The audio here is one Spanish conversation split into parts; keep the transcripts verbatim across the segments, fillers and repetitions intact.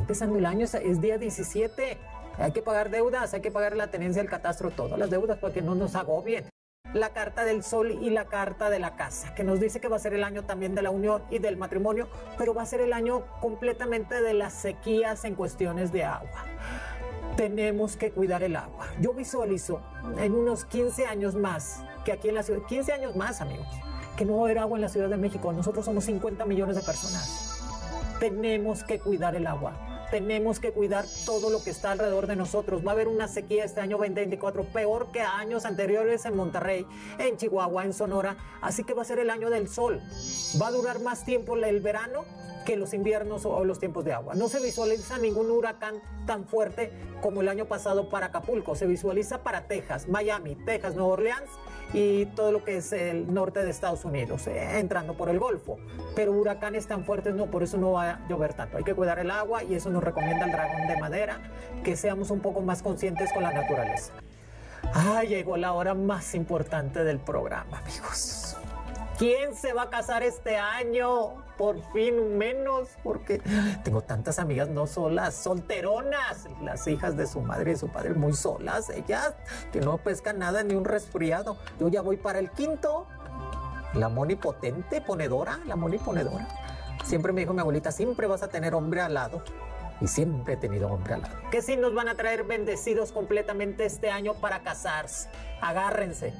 empezando el año, es, es día diecisiete. Hay que pagar deudas, hay que pagar la tenencia, el catastro, todas las deudas para que no nos agobien. La carta del sol y la carta de la casa, que nos dice que va a ser el año también de la unión y del matrimonio, pero va a ser el año completamente de las sequías en cuestiones de agua. Tenemos que cuidar el agua. Yo visualizo en unos quince años más, que aquí en la ciudad, quince años más, amigos, que no va a haber agua en la Ciudad de México. Nosotros somos cincuenta millones de personas. Tenemos que cuidar el agua. Tenemos que cuidar todo lo que está alrededor de nosotros. Va a haber una sequía este año veinte veinticuatro, peor que años anteriores en Monterrey, en Chihuahua, en Sonora. Así que va a ser el año del sol. Va a durar más tiempo el verano que los inviernos o los tiempos de agua. No se visualiza ningún huracán tan fuerte como el año pasado para Acapulco. Se visualiza para Texas, Miami, Texas, Nueva Orleans y todo lo que es el norte de Estados Unidos, eh, entrando por el Golfo. Pero huracanes tan fuertes no, por eso no va a llover tanto. Hay que cuidar el agua y eso nos recomienda el dragón de madera, que seamos un poco más conscientes con la naturaleza. Ah, llegó la hora más importante del programa, amigos. ¿Quién se va a casar este año? Por fin menos, porque tengo tantas amigas no solas, solteronas, las hijas de su madre y de su padre muy solas, ellas que no pescan nada ni un resfriado. Yo ya voy para el quinto. La Moni potente, ponedora, la Moni ponedora. Siempre me dijo mi abuelita, siempre vas a tener hombre al lado. Y siempre he tenido hombre al lado. ¿Qué signos van a traer bendecidos completamente este año para casarse? Agárrense.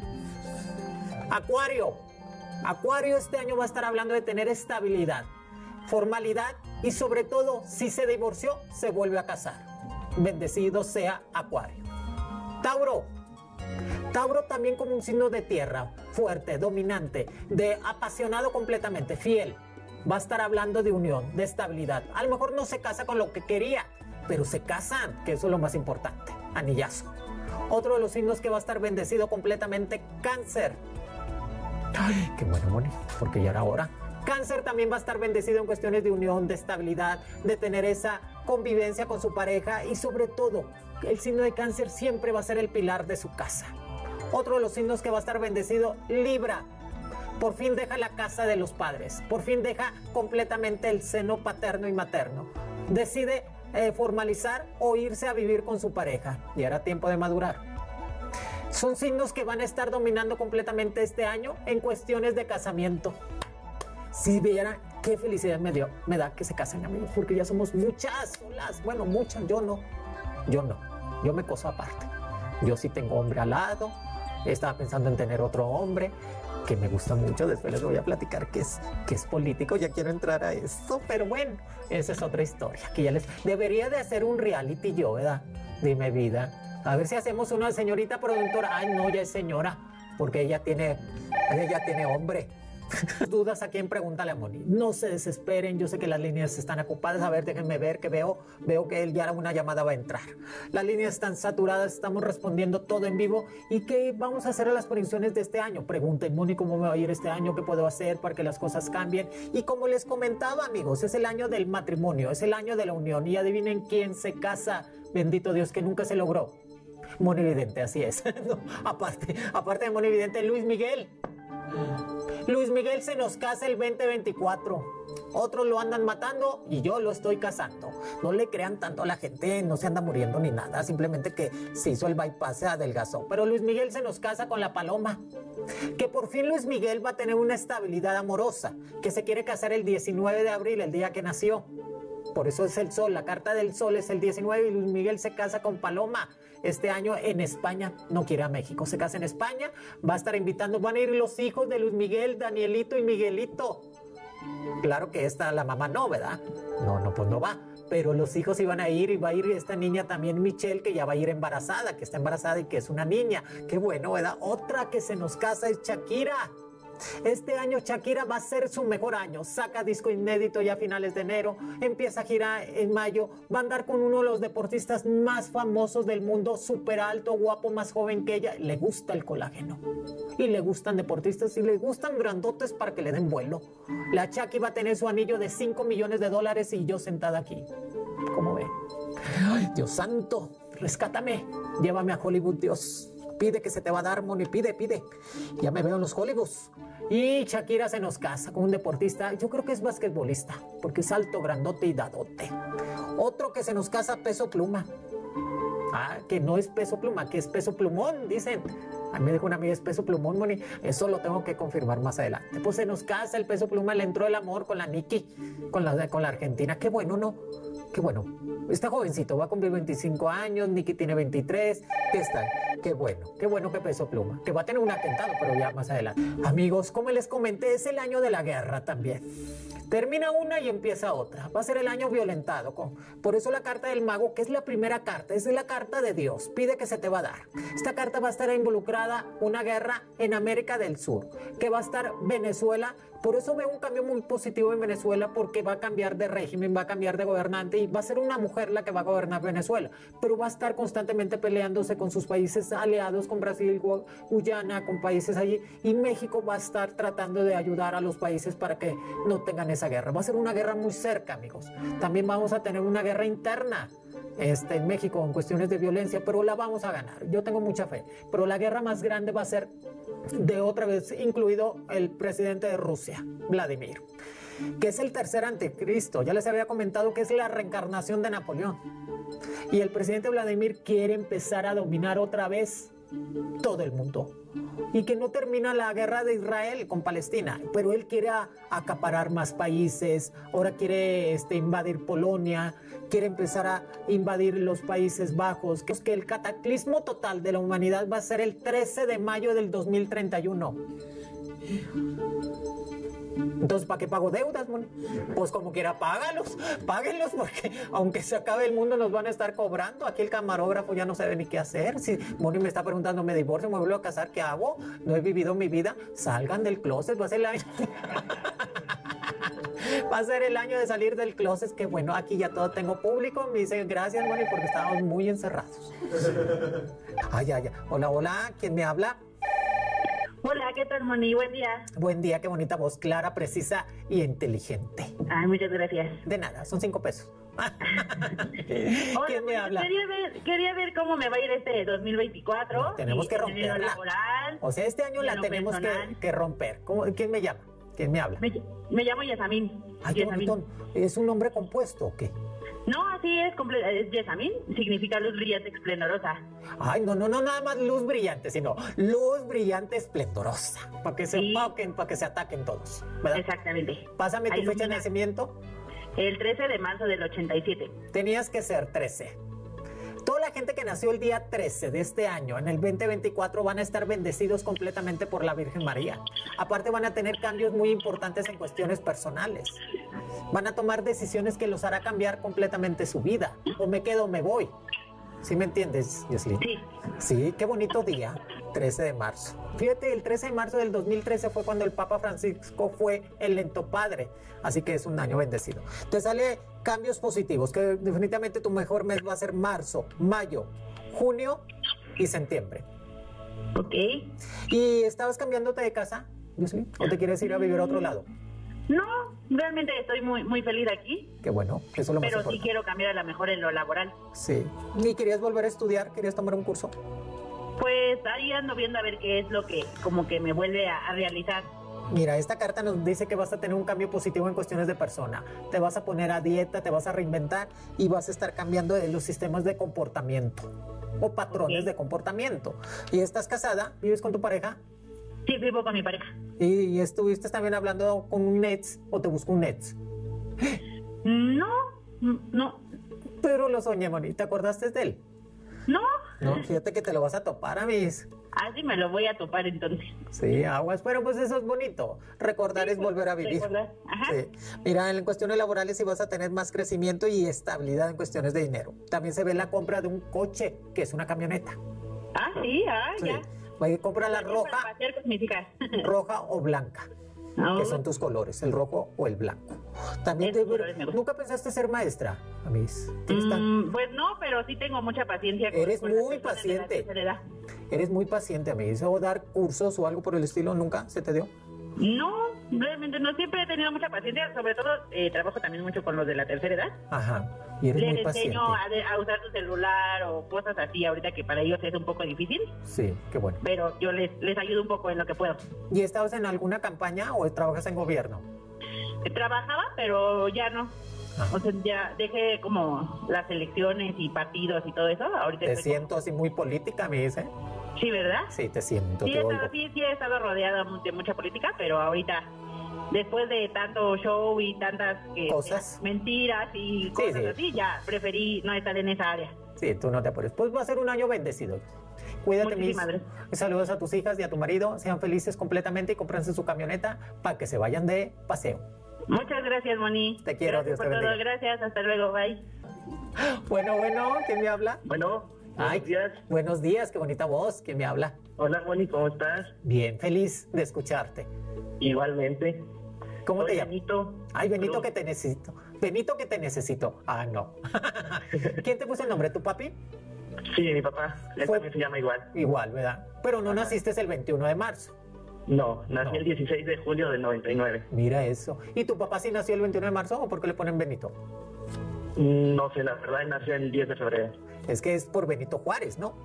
Acuario. Acuario este año va a estar hablando de tener estabilidad, formalidad y sobre todo, si se divorció, se vuelve a casar. Bendecido sea Acuario. Tauro. Tauro también como un signo de tierra, fuerte, dominante, de apasionado completamente, fiel. Va a estar hablando de unión, de estabilidad. A lo mejor no se casa con lo que quería, pero se casan, que eso es lo más importante. Anillazo. Otro de los signos que va a estar bendecido completamente, Cáncer. Ay, qué bueno, Moni, porque ya era hora. Cáncer también va a estar bendecido en cuestiones de unión, de estabilidad, de tener esa convivencia con su pareja y sobre todo, el signo de Cáncer siempre va a ser el pilar de su casa. Otro de los signos que va a estar bendecido, Libra. Por fin deja la casa de los padres, por fin deja completamente el seno paterno y materno. Decide eh, formalizar o irse a vivir con su pareja. Ya era tiempo de madurar. Son signos que van a estar dominando completamente este año en cuestiones de casamiento. Si vieran qué felicidad me dio, me da que se casen, amigos, porque ya somos muchas solas. Bueno, muchas, yo no. Yo no. Yo me coso aparte. Yo sí tengo hombre al lado. Estaba pensando en tener otro hombre que me gusta mucho. Después les voy a platicar que es, que es político. Ya quiero entrar a eso, pero bueno, esa es otra historia. Que ya les debería de hacer un reality yo, ¿verdad? Dime vida. A ver si hacemos una señorita productora. Ay, no, ya es señora, porque ella tiene, ella tiene hombre. Dudas a quién, pregúntale a Moni. No se desesperen, yo sé que las líneas están ocupadas. A ver, déjenme ver que veo, veo que él ya una llamada va a entrar. Las líneas están saturadas, estamos respondiendo todo en vivo. ¿Y qué vamos a hacer a las predicciones de este año? Pregunten, Moni, ¿cómo me va a ir este año? ¿Qué puedo hacer para que las cosas cambien? Y como les comentaba, amigos, es el año del matrimonio, es el año de la unión. Y adivinen quién se casa, bendito Dios, que nunca se logró. Moni Vidente, así es. No, aparte, aparte de Moni Vidente, Luis Miguel. Luis Miguel se nos casa el veinte veinticuatro. Otros lo andan matando y yo lo estoy casando. No le crean tanto a la gente, no se anda muriendo ni nada. Simplemente que se hizo el bypass, se adelgazó. Pero Luis Miguel se nos casa con la Paloma. Que por fin Luis Miguel va a tener una estabilidad amorosa. Que se quiere casar el diecinueve de abril, el día que nació. Por eso es el sol, la carta del sol es el diecinueve y Luis Miguel se casa con Paloma este año en España, no quiere a México, se casa en España, va a estar invitando, van a ir los hijos de Luis Miguel, Danielito y Miguelito. Claro que esta, la mamá no, ¿verdad? No, no, pues no va, pero los hijos iban a ir y va a ir esta niña también, Michelle, que ya va a ir embarazada, que está embarazada y que es una niña. Qué bueno, ¿verdad? Otra que se nos casa es Shakira. Este año Shakira va a ser su mejor año, saca disco inédito ya a finales de enero, empieza a girar en mayo, va a andar con uno de los deportistas más famosos del mundo, súper alto, guapo, más joven que ella, le gusta el colágeno y le gustan deportistas y le gustan grandotes para que le den vuelo. La Shaki va a tener su anillo de cinco millones de dólares y yo sentada aquí, ¿cómo ve? Ay, Dios santo, rescátame, llévame a Hollywood, Dios. Pide que se te va a dar, Moni, pide, pide. Ya me veo en los Hollywoods. Y Shakira se nos casa con un deportista, yo creo que es basquetbolista, porque es alto, grandote y dadote. Otro que se nos casa, Peso Pluma. Ah, que no es Peso Pluma, que es Peso Plumón, dicen. A mí me dijo una amiga, es Peso Plumón, Moni. Eso lo tengo que confirmar más adelante. Pues se nos casa el Peso Pluma, le entró el amor con la Nikki, con la, con la Argentina. Qué bueno, ¿no? Qué bueno. Está jovencito, va a cumplir veinticinco años, Nikki tiene veintitrés. ¿Qué está? Qué bueno, qué bueno que Peso Pluma. Que va a tener un atentado, pero ya más adelante. Amigos, como les comenté, es el año de la guerra también. Termina una y empieza otra. Va a ser el año violentado. Por eso la carta del mago, que es la primera carta, es la carta de Dios. Pide que se te va a dar. Esta carta va a estar involucrada una guerra en América del Sur, que va a estar Venezuela. Por eso veo un cambio muy positivo en Venezuela, porque va a cambiar de régimen, va a cambiar de gobernante y va a ser una mujer la que va a gobernar Venezuela. Pero va a estar constantemente peleándose con sus países aliados, con Brasil, Guyana, con países allí. Y México va a estar tratando de ayudar a los países para que no tengan esa guerra. Va a ser una guerra muy cerca, amigos. También vamos a tener una guerra interna este, en México en cuestiones de violencia, pero la vamos a ganar. Yo tengo mucha fe. Pero la guerra más grande va a ser de otra vez, incluido el presidente de Rusia, Vladimir, que es el tercer anticristo. Ya les había comentado que es la reencarnación de Napoleón. Y el presidente Vladimir quiere empezar a dominar otra vez todo el mundo. Y que no termina la guerra de Israel con Palestina, pero él quiere a, acaparar más países. Ahora quiere este, invadir Polonia, quiere empezar a invadir los Países Bajos. Que, que el cataclismo total de la humanidad va a ser el trece de mayo del dos mil treinta y uno. Entonces, ¿para qué pago deudas, Moni? Pues como quiera, págalos, páguenlos, porque aunque se acabe el mundo nos van a estar cobrando. Aquí el camarógrafo ya no sabe ni qué hacer. Si Moni me está preguntando, ¿me divorcio, me vuelvo a casar? ¿Qué hago? No he vivido mi vida. Salgan del closet, va a ser el año. Va a ser el año de salir del closet. Que bueno, aquí ya todo tengo público. Me dicen gracias, Moni, porque estábamos muy encerrados. Ay, ay, ay. Hola, hola, ¿quién me habla? Hola, ¿qué tal, Moni? Buen día. Buen día, qué bonita voz, clara, precisa y inteligente. Ay, muchas gracias. De nada, son cinco pesos. Hola, ¿Quién me habla? Quería ver, quería ver cómo me va a ir este dos mil veinticuatro. No, tenemos que romperla. Laboral, o sea, este año la tenemos que, que romper. ¿Cómo, ¿Quién me llama? ¿Quién me habla? Me, me llamo Yesamín. Ay, qué bonito. ¿Es un nombre compuesto o qué? No, así es, es Yesamín, significa luz brillante esplendorosa. Ay, no, no, no, nada más luz brillante, sino luz brillante esplendorosa, para que se sí. apaquen, para que se ataquen todos, ¿verdad? Exactamente. Pásame tu Ahí fecha de ilumina. nacimiento. El trece de marzo del ochenta y siete. Tenías que ser trece. Toda la gente que nació el día trece de este año, en el veinte veinticuatro, van a estar bendecidos completamente por la Virgen María. Aparte van a tener cambios muy importantes en cuestiones personales. Van a tomar decisiones que los hará cambiar completamente su vida. O me quedo o me voy. ¿Sí me entiendes, Yoslin? Sí. Sí, qué bonito día, trece de marzo. Fíjate, el trece de marzo del dos mil trece fue cuando el Papa Francisco fue el lento padre. Así que es un año bendecido. Te sale cambios positivos, que definitivamente tu mejor mes va a ser marzo, mayo, junio y septiembre. Ok. ¿Y estabas cambiándote de casa, Yoslin? ¿O te quieres ir a vivir a otro lado? No, realmente estoy muy muy feliz aquí. Qué bueno, eso es lo más Pero importante. sí quiero cambiar a lo mejor en lo laboral. Sí. ¿Y querías volver a estudiar? ¿Querías tomar un curso? Pues ahí ando viendo a ver qué es lo que como que me vuelve a, a realizar. Mira, esta carta nos dice que vas a tener un cambio positivo en cuestiones de persona. Te vas a poner a dieta, te vas a reinventar y vas a estar cambiando de los sistemas de comportamiento o patrones Okay. de comportamiento. ¿Y estás casada? ¿Vives con tu pareja? Sí, vivo con mi pareja. ¿Y, y estuviste también hablando con un ex o te buscó un ex? No, no, Pero lo soñé, Moni. ¿Te acordaste de él? no. No, fíjate que te lo vas a topar, Amis. Así me lo voy a topar entonces. Sí, aguas, pero pues eso es bonito. Recordar Sí, es pues, volver a vivir. recordar. Ajá. Sí. Mira, en cuestiones laborales sí vas a tener más crecimiento y estabilidad en cuestiones de dinero. También se ve la compra de un coche, que es una camioneta. Ah, sí, ah, Sí. ya. Oye, compra la Para roja, pasear con mis hijas. roja o blanca, Ah, que son tus colores, el rojo o el blanco. También Esos te- colores me gustan. ¿Nunca pensaste ser maestra, Amis? ¿Tienes tan- Mm, pues no, pero sí tengo mucha paciencia. con- Eres con las muy personas de la paciente. tercera edad. Eres muy paciente, Amis. ¿O dar cursos o algo por el estilo nunca se te dio? No, realmente no, siempre he tenido mucha paciencia, sobre todo eh, trabajo también mucho con los de la tercera edad. Ajá, y eres muy Les paciente. enseño a, de- a usar su celular o cosas así ahorita que para ellos es un poco difícil, Sí, qué bueno. pero yo les, les ayudo un poco en lo que puedo. ¿Y estabas en alguna campaña o trabajas en gobierno? Trabajaba, pero ya no. Ajá. O sea, ya dejé como las elecciones y partidos y todo eso. Ahorita Te estoy siento así muy política, me dice. como- Sí, ¿verdad? Sí, te siento, Sí te he, oigo. estado, sí, sí he estado rodeada de mucha política, pero ahorita, después de tanto show y tantas eh, Cosas. mentiras y cosas sí. así, ya preferí no estar en esa área. Sí, tú no te apures. Pues va a ser un año bendecido. Cuídate, mis. Muchísimas gracias. Saludos a tus hijas y a tu marido. Sean felices completamente y cómprense su camioneta para que se vayan de paseo. Muchas gracias, Moni. Te quiero, Gracias Dios por te todo. bendiga. Gracias, hasta luego, bye. Bueno, bueno, ¿quién me habla? Bueno, Ay, buenos días. buenos días, qué bonita voz. ¿Quién me habla? Hola, Moni, ¿cómo estás? Bien, feliz de escucharte. Igualmente. ¿Cómo Soy te llamas? Benito. Ay, Benito, Cruz. que te necesito. Benito, que te necesito. Ah, no. ¿Quién te puso el nombre? ¿Tu papi? Sí, mi papá. Él Fue- también se llama igual. Igual, ¿verdad? Pero no naciste el veintiuno de marzo. No, nací No. el dieciséis de julio del noventa y nueve. Mira eso. ¿Y tu papá sí nació el veintiuno de marzo o por qué le ponen Benito? Mm, No sé, la verdad, él nació el diez de febrero. Es que es por Benito Juárez, ¿no?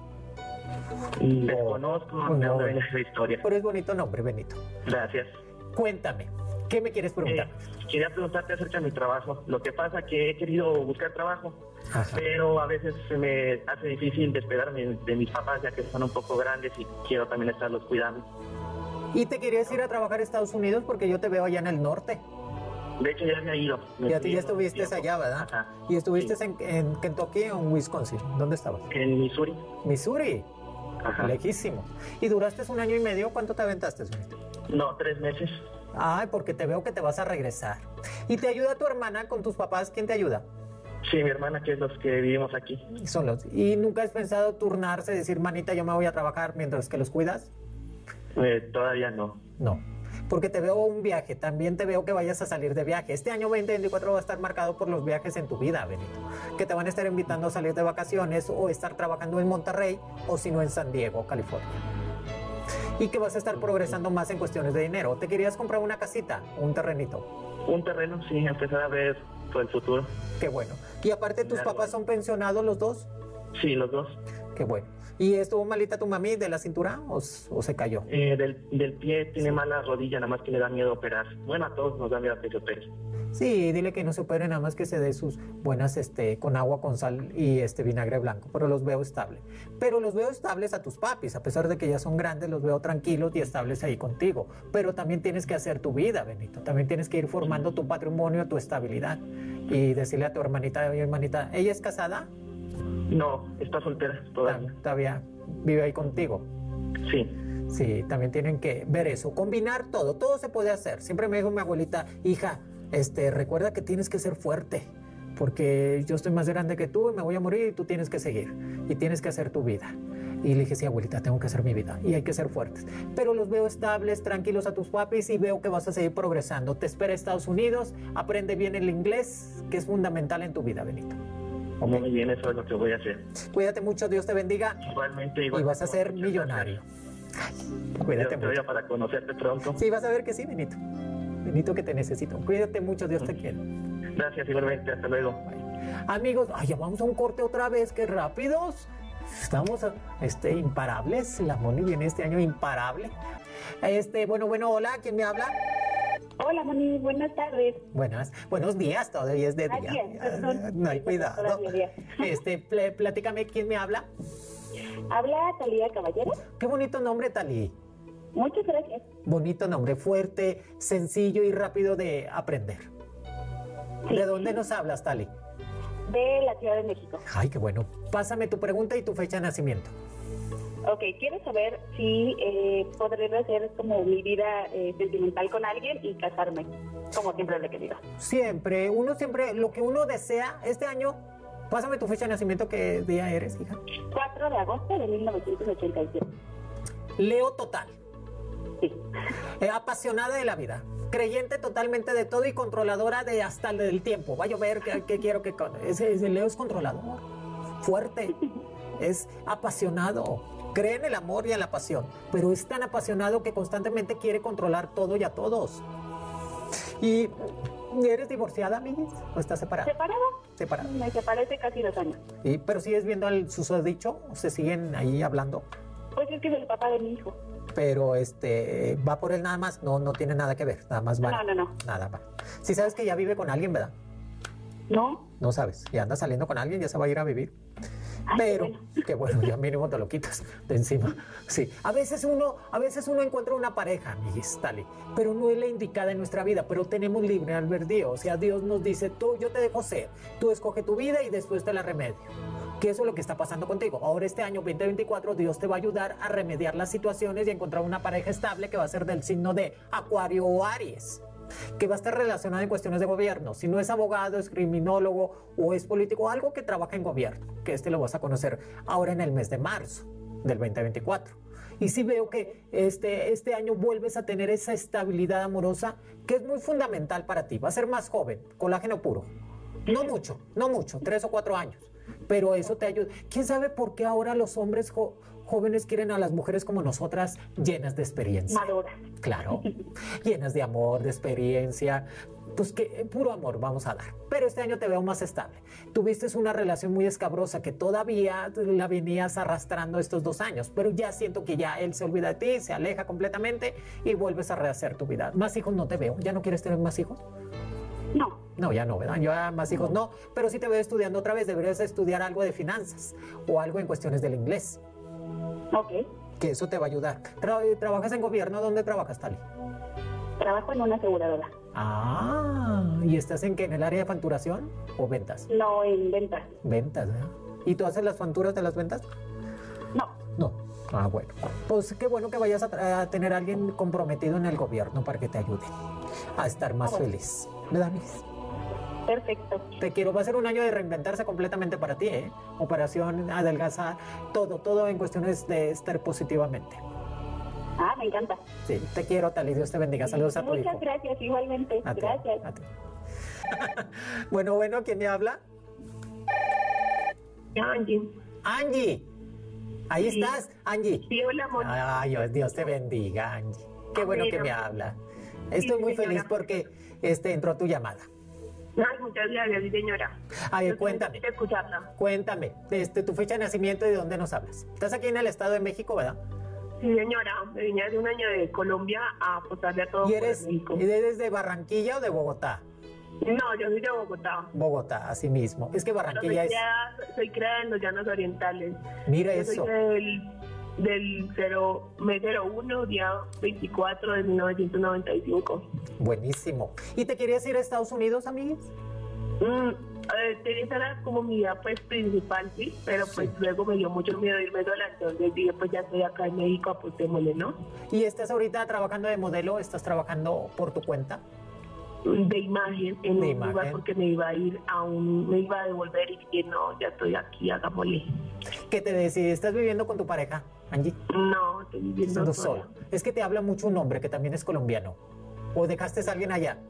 Mm, Desconozco no. de dónde viene esa historia. Pero es bonito nombre, Benito. Gracias. Cuéntame, ¿qué me quieres preguntar? Eh, quería preguntarte acerca de mi trabajo. Lo que pasa que he querido buscar trabajo, Ajá. pero a veces se me hace difícil despegarme de mis papás, ya que son un poco grandes y quiero también estarlos cuidando. ¿Y te querías ir a trabajar a Estados Unidos? Porque yo te veo allá en el norte. De hecho, ya me he ido. Me Ya, fui ya en un estuviste tiempo. allá, ¿verdad? Ajá. ¿Y estuviste Sí. en, en Kentucky o en Wisconsin? ¿Dónde estabas? En Missouri. Missouri. Ajá. Lejísimo. ¿Y duraste un año y medio? ¿Cuánto te aventaste, Benito? No, tres meses. Ay, porque te veo que te vas a regresar. ¿Y te ayuda tu hermana con tus papás? ¿Quién te ayuda? Sí, mi hermana, que es los que vivimos aquí. Son los. ¿Y nunca has pensado turnarse, decir, manita, yo me voy a trabajar mientras que los cuidas? Eh, todavía no. No. Porque te veo un viaje, también te veo que vayas a salir de viaje. Este año veinte veinticuatro va a estar marcado por los viajes en tu vida, Benito. Que te van a estar invitando a salir de vacaciones o estar trabajando en Monterrey o si no en San Diego, California. Y que vas a estar progresando más en cuestiones de dinero. ¿Te querías comprar una casita, un terrenito? Un terreno, sí, empezar a ver por el futuro. Qué bueno. Y aparte, ¿tus Ya, papás bueno. son pensionados los dos? Sí, los dos. Qué bueno. ¿Y estuvo malita tu mami de la cintura o, s- o se cayó? Eh, del, del pie tiene mala rodilla, nada más que le da miedo operar. Bueno, a todos nos da miedo que se opere. Sí, dile que no se opere, nada más que se dé sus buenas este, con agua, con sal y este vinagre blanco, pero los veo estable. Pero los veo estables a tus papis, a pesar de que ya son grandes, los veo tranquilos y estables ahí contigo. Pero también tienes que hacer tu vida, Benito. También tienes que ir formando tu patrimonio, tu estabilidad. Y decirle a tu hermanita, oye, hermanita, ¿ella es casada? No, está soltera todavía. Todavía vive ahí contigo. Sí. Sí, también tienen que ver eso, combinar todo, todo se puede hacer. Siempre me dijo mi abuelita, hija, este, recuerda que tienes que ser fuerte, porque yo estoy más grande que tú y me voy a morir y tú tienes que seguir y tienes que hacer tu vida. Y le dije, sí, abuelita, tengo que hacer mi vida y hay que ser fuertes. Pero los veo estables, tranquilos a tus papis y veo que vas a seguir progresando. Te espera Estados Unidos, aprende bien el inglés, que es fundamental en tu vida, Benito. ¿Ok? Muy bien, eso es lo que voy a hacer. Cuídate mucho, Dios te bendiga Igualmente, y igual. vas a ser millonario. Cuídate Yo te mucho. voy para conocerte pronto. Sí, vas a ver que sí, Benito. Benito, que te necesito. Cuídate mucho, Dios te quiere. Gracias, igualmente. Hasta luego. Bye. Amigos, ay, ya vamos a un corte otra vez, qué rápidos. Estamos este, imparables. La Moni viene este año imparable. Este, bueno, bueno, hola, ¿quién me habla? Hola, Moni, buenas tardes. Buenas, buenos días, todavía es de Ah, día. bien, perdón. No hay cuidado. Todavía día. Este, pl- platícame, ¿quién me habla? Habla Talía Caballero. Qué bonito nombre, Talí. Muchas gracias. Bonito nombre, fuerte, sencillo y rápido de aprender. Sí. ¿De dónde nos hablas, Tali? De la Ciudad de México. Ay, qué bueno. Pásame tu pregunta y tu fecha de nacimiento. Ok, quiero saber si eh, podré hacer como mi vida eh, sentimental con alguien y casarme, como siempre le he querido. Siempre, uno siempre, lo que uno desea, este año, pásame tu fecha de nacimiento, ¿qué día eres, hija? cuatro de agosto de mil novecientos ochenta y siete. Leo total, Sí. eh, apasionada de la vida, creyente totalmente de todo y controladora de hasta el del tiempo. Va a llover, ¿qué, qué quiero que... con- Ese, ese Leo es controlador, fuerte, es apasionado. Cree en el amor y en la pasión, pero es tan apasionado que constantemente quiere controlar todo y a todos. ¿Y eres divorciada, amiguis? ¿O estás separada? ¿Separada? Separada. Me separé hace casi dos años. ¿Y, pero sigues viendo al susodicho? ¿O se siguen ahí hablando? Pues es que es el papá de mi hijo. Pero este, ¿va por él nada más? No, no tiene nada que ver, nada más va. No, no, no. Nada va. Sí sabes que ya vive con alguien, ¿verdad? No. No sabes. Ya anda saliendo con alguien, ya se va a ir a vivir. Ay, Pero, qué bueno. que bueno, ya mínimo te lo quitas de encima. Sí, a veces uno, a veces uno encuentra una pareja, amiguis, Tali, pero no es la indicada en nuestra vida, pero tenemos libre albedrío. O sea, Dios nos dice, tú, yo te dejo ser, tú escoge tu vida y después te la remedio. Que eso es lo que está pasando contigo. Ahora este año veinte veinticuatro, Dios te va a ayudar a remediar las situaciones y a encontrar una pareja estable que va a ser del signo de Acuario o Aries, que va a estar relacionada en cuestiones de gobierno. Si no es abogado, es criminólogo o es político, algo que trabaja en gobierno, que este lo vas a conocer ahora en el mes de marzo del veinte veinticuatro. Y sí veo que este, este año vuelves a tener esa estabilidad amorosa que es muy fundamental para ti. Va a ser más joven, colágeno puro. No mucho, no mucho, tres o cuatro años. Pero eso te ayuda. ¿Quién sabe por qué ahora los hombres jo jóvenes quieren a las mujeres como nosotras, llenas de experiencia? Madura. Claro, llenas de amor, de experiencia, pues que puro amor vamos a dar. Pero este año te veo más estable. Tuviste una relación muy escabrosa que todavía la venías arrastrando estos dos años, pero ya siento que ya él se olvida de ti, se aleja completamente y vuelves a rehacer tu vida. Más hijos no te veo. ¿Ya no quieres tener más hijos? No. No, ya no, ¿verdad? Yo ya más hijos no, pero sí te veo estudiando otra vez. Deberías estudiar algo de finanzas o algo en cuestiones del inglés. Ok. Que eso te va a ayudar. Tra ¿Trabajas en gobierno? ¿Dónde trabajas, Tali? Trabajo en una aseguradora. Ah, ¿y estás en qué? ¿En el área de facturación o ventas? No, en ventas. Ventas, ¿eh? ¿Y tú haces las facturas de las ventas? No. No. Ah, bueno. Pues qué bueno que vayas a, a tener a alguien comprometido en el gobierno para que te ayude a estar más Ah, bueno. feliz. ¿Verdad, Miss? Perfecto. Te quiero, va a ser un año de reinventarse completamente para ti, ¿eh? Operación, adelgazar, todo, todo en cuestiones de estar positivamente. Ah, me encanta. Sí, te quiero, Tali, Dios te bendiga. Saludos a tu Muchas hijo. gracias, igualmente. A ti, Gracias. a ti. Bueno, bueno, ¿quién me habla? Angie. Angie. Ahí Sí. estás, Angie. Sí, hola, amor. Ay, Dios, Dios te bendiga, Angie. Qué bueno que me habla. Estoy Sí, muy señora. feliz porque este, entró tu llamada. Ay, muchas gracias, sí, señora. A ver, Yo cuéntame. necesito escucharla. Cuéntame, este, tu fecha de nacimiento y de dónde nos hablas. Estás aquí en el Estado de México, ¿verdad? Sí, señora. Me vine hace un año de Colombia a apostarle a todo ¿Y por eres, México. ¿y eres de Barranquilla o de Bogotá? No, yo soy de Bogotá. Bogotá, así mismo. Es que Pero Barranquilla soy, es... criada, soy criada en los llanos orientales. Mira Yo eso. soy del, del cero, mes cero uno, día veinticuatro de mil novecientos noventa y cinco. Buenísimo. ¿Y te querías ir a Estados Unidos, amigues? Mm, eh, esa era como mi idea pues principal, sí, pero pues Sí. luego me dio mucho miedo irme sola, entonces dije pues ya estoy acá en México, apostémosle, ¿no? ¿Y estás ahorita trabajando de modelo? ¿Estás trabajando por tu cuenta? De imagen en De un imagen. lugar porque me iba a ir a un, me iba a devolver y dije no, ya estoy aquí, hagámosle. ¿Qué te decidiste? ¿Estás viviendo con tu pareja, Angie? No, estoy viviendo Estando sola. sola. Es que te habla mucho un hombre que también es colombiano. ¿O dejaste a alguien allá?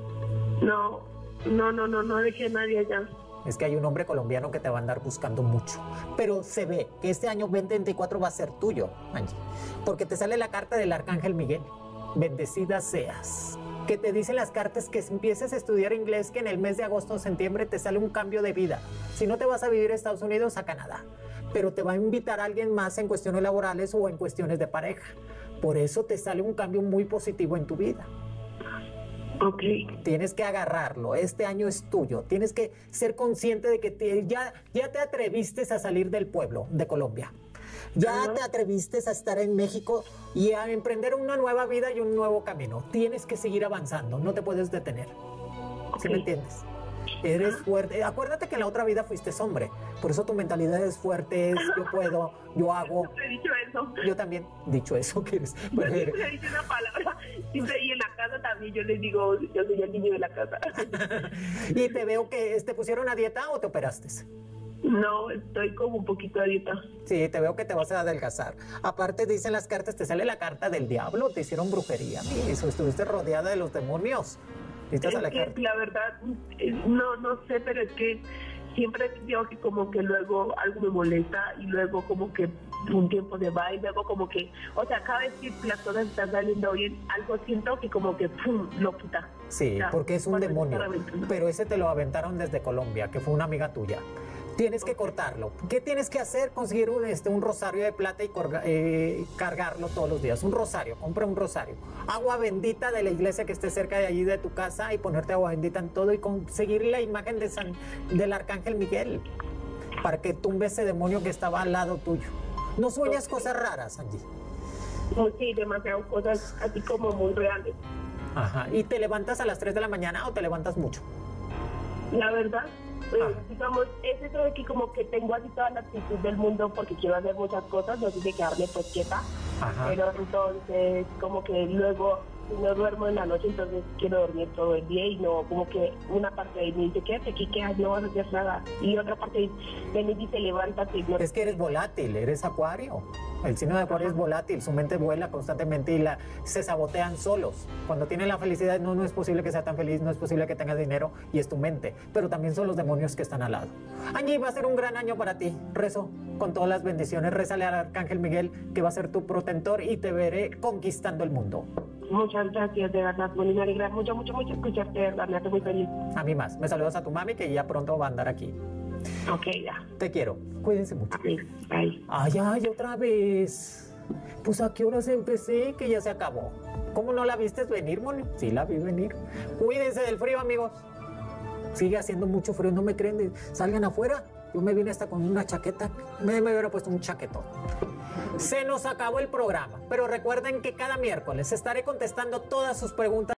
No, no, no, no, no dejé a nadie allá. Es que hay un hombre colombiano que te va a andar buscando mucho. Pero se ve que este año veinte veinticuatro va a ser tuyo, Angie. Porque te sale la carta del Arcángel Miguel. Bendecida seas. Que te dicen las cartas que empieces a estudiar inglés, que en el mes de agosto o septiembre te sale un cambio de vida. Si no te vas a vivir a Estados Unidos, a Canadá. Pero te va a invitar a alguien más en cuestiones laborales o en cuestiones de pareja. Por eso te sale un cambio muy positivo en tu vida. Ok. Tienes que agarrarlo, este año es tuyo. Tienes que ser consciente de que te- ya, ya te atreviste a salir del pueblo de Colombia. Ya Ajá. te atreviste a estar en México y a emprender una nueva vida y un nuevo camino. Tienes que seguir avanzando, no te puedes detener. ¿Sí Ok. me entiendes? Eres fuerte. Acuérdate que en la otra vida fuiste hombre. Por eso tu mentalidad es fuerte, es yo puedo, yo hago. Siempre he dicho eso. Yo también, dicho eso, que eres... Yo bueno, eres- siempre he dicho una palabra. Siempre y en la casa también yo les digo, yo soy el niño de la casa. y te veo que te pusieron a dieta o te operaste. No, estoy como un poquito a dieta. Sí, te veo que te vas a adelgazar. Aparte, dicen las cartas, te sale la carta del diablo, te hicieron brujería. Y eso, estuviste rodeada de los demonios. Necesitas Es alejarte. que la verdad, eh, no, no sé, pero es que siempre digo que como que luego algo me molesta y luego como que un tiempo se va y luego como que, o sea, cada vez que las cosas están saliendo bien, algo siento que como que pum, lo quita. Sí, o sea, porque es un demonio, aventando. pero ese te lo aventaron desde Colombia, que fue una amiga tuya. Tienes que cortarlo. ¿Qué tienes que hacer? Conseguir un, este, un rosario de plata y corga, eh, cargarlo todos los días. Un rosario, compra un rosario. Agua bendita de la iglesia que esté cerca de allí de tu casa y ponerte agua bendita en todo y conseguir la imagen de San, del Arcángel Miguel para que tumbe ese demonio que estaba al lado tuyo. No sueñas cosas raras, Angie. No, sí, demasiadas cosas así como muy reales. Ajá. ¿Y te levantas a las tres de la mañana o te levantas mucho? La verdad, pues, Ah. digamos, es eso de que como que tengo así toda la actitud del mundo porque quiero hacer muchas cosas, no sé de quedarme pues quieta, Ajá. pero entonces como que luego si no duermo en la noche, entonces quiero dormir todo el día y no, como que una parte de mí dice, quédate aquí, que no vas a hacer nada, y otra parte de mí dice, levántate. No. Es que eres volátil, eres acuario. El signo de acuario es volátil, su mente vuela constantemente y la, se sabotean solos. Cuando tienen la felicidad, no, no es posible que sea tan feliz, no es posible que tengas dinero y es tu mente. Pero también son los demonios que están al lado. Angie, va a ser un gran año para ti. Rezo con todas las bendiciones. Rézale al Arcángel Miguel, que va a ser tu protector y te veré conquistando el mundo. Muchas gracias, de verdad, Moni, me alegra mucho, mucho, mucho escucharte, de verdad, me hace muy feliz. A mí más. Me saludas a tu mami, que ya pronto va a andar aquí. Ok, ya. Te quiero. Cuídense mucho. Ok, bye. Ay, ay, otra vez. Pues a qué horas empecé, que ya se acabó. ¿Cómo no la viste venir, Moni? Sí, la vi venir. Cuídense del frío, amigos. Sigue haciendo mucho frío, no me creen. Salgan afuera. Yo me vine hasta con una chaqueta. Me, me hubiera puesto un chaquetón. Se nos acabó el programa, pero recuerden que cada miércoles estaré contestando todas sus preguntas.